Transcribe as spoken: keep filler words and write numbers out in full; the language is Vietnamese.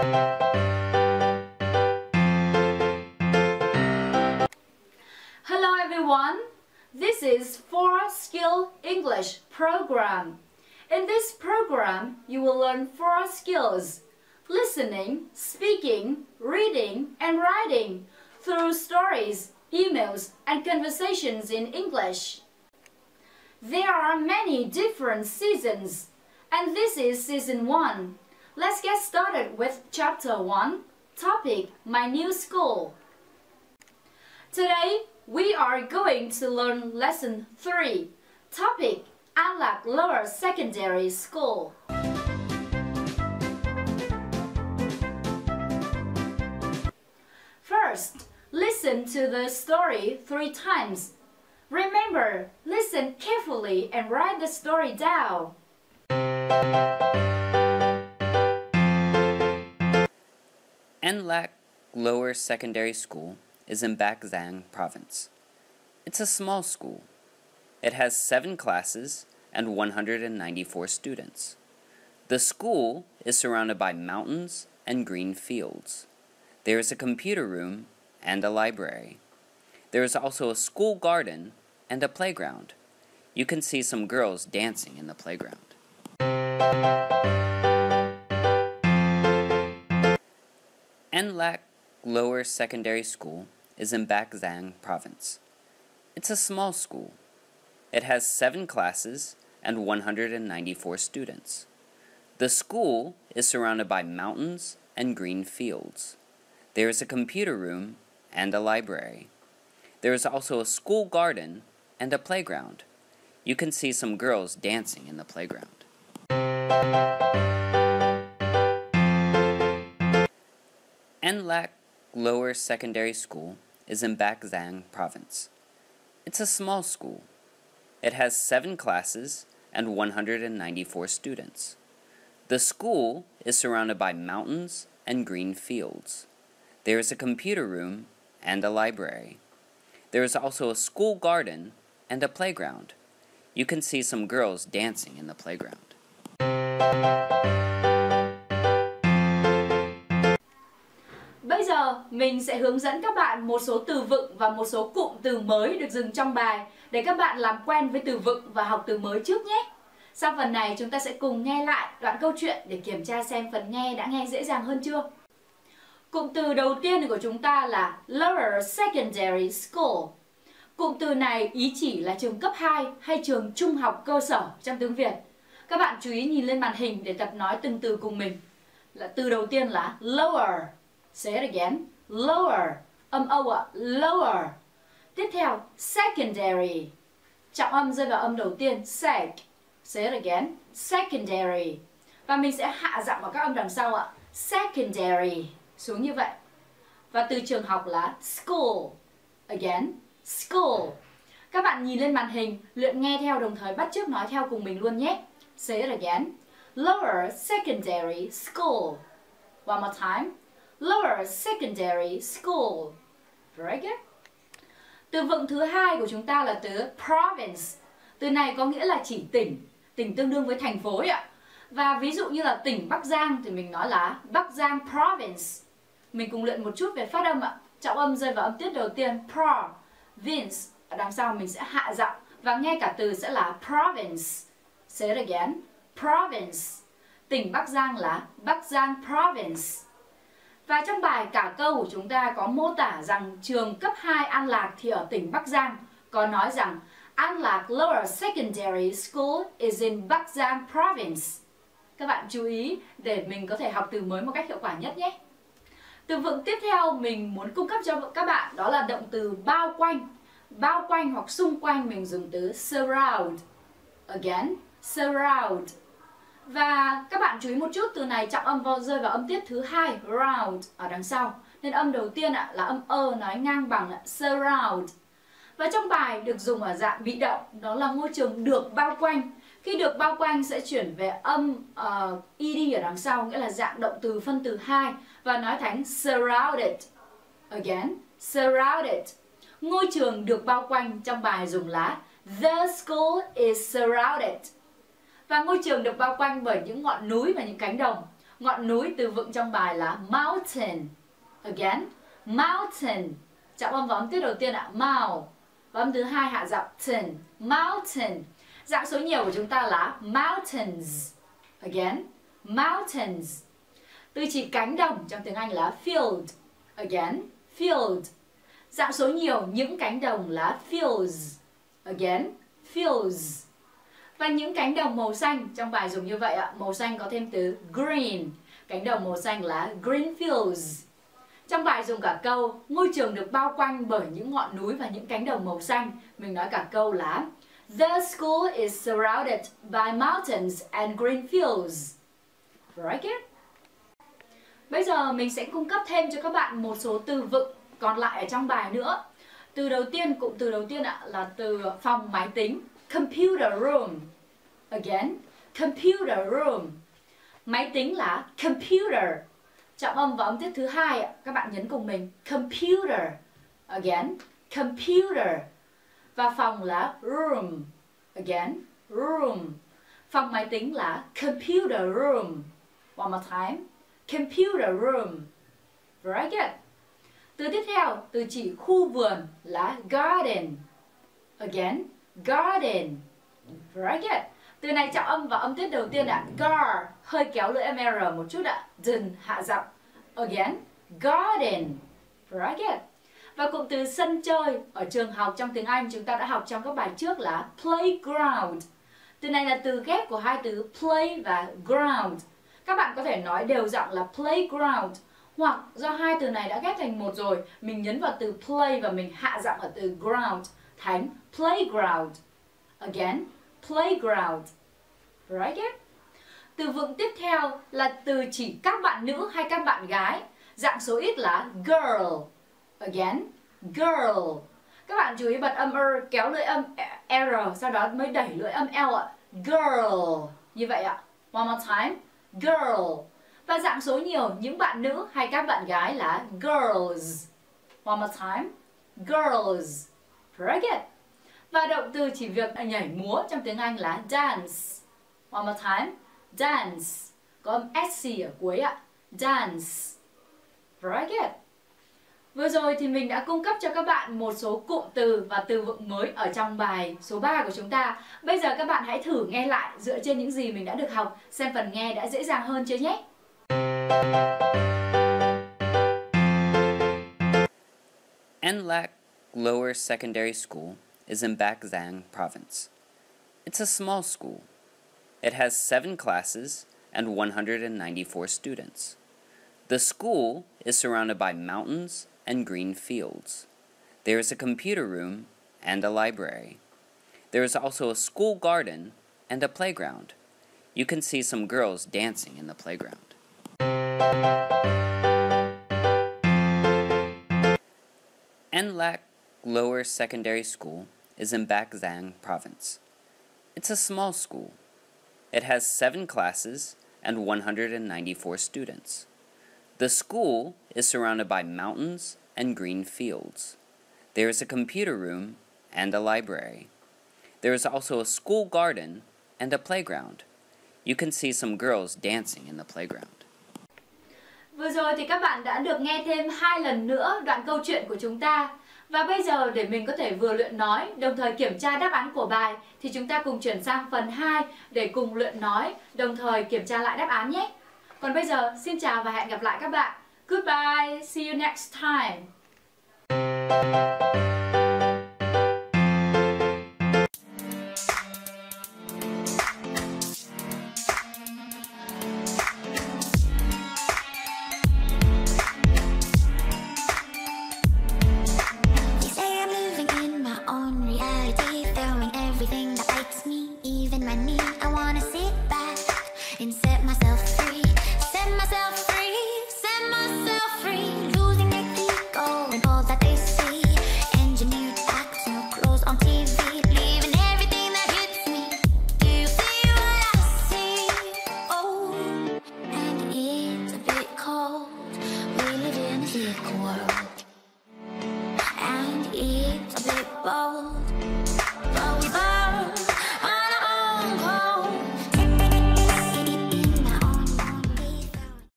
Hello everyone, this is four Skill English program. In this program, you will learn four skills: listening, speaking, reading, and writing through stories, emails, and conversations in English. There are many different seasons, and this is season one. Let's get started with chapter one, topic My New School. Today, we are going to learn lesson three, topic An Lạc Lower Secondary School. First, listen to the story three times. Remember, listen carefully and write the story down. An Lạc Lower Secondary School is in Bắc Giang Province. It's a small school. It has seven classes and one hundred ninety-four students. The school is surrounded by mountains and green fields. There is a computer room and a library. There is also a school garden and a playground. You can see some girls dancing in the playground. An Lạc Lower Secondary School is in Bắc Giang Province. It's a small school. It has seven classes and one hundred ninety-four students. The school is surrounded by mountains and green fields. There is a computer room and a library. There is also a school garden and a playground. You can see some girls dancing in the playground. An Lạc Lower Secondary School is in Bắc Giang Province. It's a small school. It has seven classes and one hundred ninety-four students. The school is surrounded by mountains and green fields. There is a computer room and a library. There is also a school garden and a playground. You can see some girls dancing in the playground. Bây giờ mình sẽ hướng dẫn các bạn một số từ vựng và một số cụm từ mới được dùng trong bài để các bạn làm quen với từ vựng và học từ mới trước nhé. Sau phần này chúng ta sẽ cùng nghe lại đoạn câu chuyện để kiểm tra xem phần nghe đã nghe dễ dàng hơn chưa. Cụm từ đầu tiên của chúng ta là Lower Secondary School. Cụm từ này ý chỉ là trường cấp hai hay trường trung học cơ sở trong tiếng Việt. Các bạn chú ý nhìn lên màn hình để tập nói từng từ cùng mình. Là từ đầu tiên là lower. Say it again. Lower. Âm O ạ. Lower. Tiếp theo, secondary. Trọng âm rơi vào âm đầu tiên. Sec. Say it again. Secondary. Và mình sẽ hạ giọng vào các âm đằng sau ạ. Secondary. Xuống như vậy. Và từ trường học là school. Again. School. Các bạn nhìn lên màn hình, luyện nghe theo đồng thời bắt chước nói theo cùng mình luôn nhé. Say it again. Lower Secondary School. One more time. Lower Secondary School. Very good. Từ vựng thứ hai của chúng ta là từ province. Từ này có nghĩa là chỉ tỉnh. Tỉnh tương đương với thành phố ấy ạ. Và ví dụ như là tỉnh Bắc Giang thì mình nói là Bắc Giang Province. Mình cùng luyện một chút về phát âm ạ. Trọng âm rơi vào âm tiết đầu tiên. Pro. Vince. Ở đằng sau mình sẽ hạ giọng. Và nghe cả từ sẽ là province. Say it again. Province. Tỉnh Bắc Giang là Bắc Giang Province. Và trong bài cả câu của chúng ta có mô tả rằng trường cấp hai An Lạc thì ở tỉnh Bắc Giang. Có nói rằng An Lạc Lower Secondary School is in Bắc Giang Province. Các bạn chú ý để mình có thể học từ mới một cách hiệu quả nhất nhé. Từ vựng tiếp theo mình muốn cung cấp cho các bạn đó là động từ bao quanh. Bao quanh hoặc xung quanh mình dùng từ surround. Again, surround. Và các bạn chú ý một chút, từ này trọng âm vào rơi vào âm tiết thứ hai, round ở đằng sau. Nên âm đầu tiên ạ, là âm ơ nói ngang bằng surround. Và trong bài được dùng ở dạng bị động, đó là ngôi trường được bao quanh. Khi được bao quanh sẽ chuyển về âm uh, ed ở đằng sau, nghĩa là dạng động từ phân từ hai và nói thành surrounded. Again, surrounded. Ngôi trường được bao quanh trong bài dùng là The school is surrounded. Và ngôi trường được bao quanh bởi những ngọn núi và những cánh đồng. Ngọn núi từ vựng trong bài là mountain. Again, mountain. Trọng âm và âm tiết đầu tiên ạ, mouth. Và âm thứ hai hạ giọng ten, mountain. Dạng số nhiều của chúng ta là mountains. Again, mountains. Từ chỉ cánh đồng trong tiếng Anh là field. Again, field. Dạng số nhiều những cánh đồng là fields. Again, fields. Và những cánh đồng màu xanh trong bài dùng như vậy ạ. Màu xanh có thêm từ green. Cánh đồng màu xanh là green fields. Trong bài dùng cả câu ngôi trường được bao quanh bởi những ngọn núi và những cánh đồng màu xanh. Mình nói cả câu là The school is surrounded by mountains and green fields. Right it? Bây giờ mình sẽ cung cấp thêm cho các bạn một số từ vựng còn lại ở trong bài nữa. Từ đầu tiên, cụm từ đầu tiên ạ là từ phòng máy tính, computer room. Again, computer room. Máy tính là computer. Trọng âm và âm tiết thứ hai ạ, các bạn nhấn cùng mình, computer. Again, computer. Và phòng là room. Again, room. Phòng máy tính là computer room. One more time, computer room. Very good. Từ tiếp theo, từ chỉ khu vườn là garden. Again, garden. Very good. Từ này trọng âm và âm tiết đầu tiên ạ, gar, hơi kéo lưỡi âm R một chút ạ, den, hạ giọng. Again, garden. Very good. Và cụm từ sân chơi ở trường học trong tiếng Anh chúng ta đã học trong các bài trước là playground. Từ này là từ ghép của hai từ play và ground. Các bạn có thể nói đều giọng là playground, hoặc do hai từ này đã ghép thành một rồi, mình nhấn vào từ play và mình hạ giọng ở từ ground thành playground. Again, playground. Right it? Từ vựng tiếp theo là từ chỉ các bạn nữ hay các bạn gái. Dạng số ít là girl. Again, girl. Các bạn chú ý bật âm R, kéo lưỡi âm R, sau đó mới đẩy lưỡi âm L ạ. Girl. Như vậy ạ. One more time. Girl. Và dạng số nhiều những bạn nữ hay các bạn gái là girls. One more time. Girls. Very good. Và động từ chỉ việc nhảy múa trong tiếng Anh là dance. One more time. Dance. Có âm S C ở cuối ạ. Dance. Very good. Vừa rồi thì mình đã cung cấp cho các bạn một số cụm từ và từ vựng mới ở trong bài số ba của chúng ta. Bây giờ các bạn hãy thử nghe lại dựa trên những gì mình đã được học, xem phần nghe đã dễ dàng hơn chưa nhé. An Lac Lower Secondary School is in Bac Giang Province. It's a small school. It has seven classes and one hundred ninety-four students. The school is surrounded by mountains and green fields. There is a computer room and a library. There is also a school garden and a playground. You can see some girls dancing in the playground. An Lac Lower Secondary School is in Bac Giang Province. It's a small school. It has seven classes and one hundred ninety-four students. The school is surrounded by mountains and green fields. There is a computer room and a library. There is also a school garden and a playground. You can see some girls dancing in the playground. Vừa rồi thì các bạn đã được nghe thêm hai lần nữa đoạn câu chuyện của chúng ta. Và bây giờ để mình có thể vừa luyện nói, đồng thời kiểm tra đáp án của bài, thì chúng ta cùng chuyển sang phần hai để cùng luyện nói, đồng thời kiểm tra lại đáp án nhé. Còn bây giờ, xin chào và hẹn gặp lại các bạn. Goodbye, see you next time.